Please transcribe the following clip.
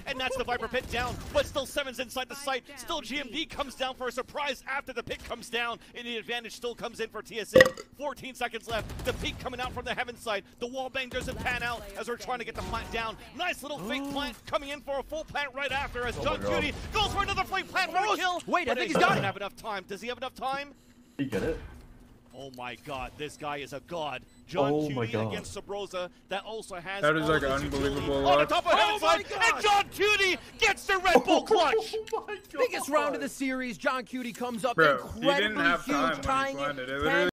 and that's the Viper pit down, but still Seven's inside the site. Still GMD comes down for a surprise after the pit comes down, and the advantage still comes in for TSM. 14 seconds left. The peak coming out from the heaven side. The wall bang doesn't pan out as we're trying to get the plant down. Nice little fake plant coming in for a full plant right after as JOHNQT goes for another fake plant for a kill. Wait, I think he's got it. Doesn't have enough time. Does he have enough time? He get it? Oh my god, this guy is a god. Oh my JOHNQT God. against Sabrosa that also has That is all like of an his unbelievable utility on the luck. top of heaven side, and JOHNQT gets the Red Bull clutch. Oh my God. Biggest round of the series. JOHNQT comes up Bro, he didn't incredibly have huge, time when he tying landed. it It literally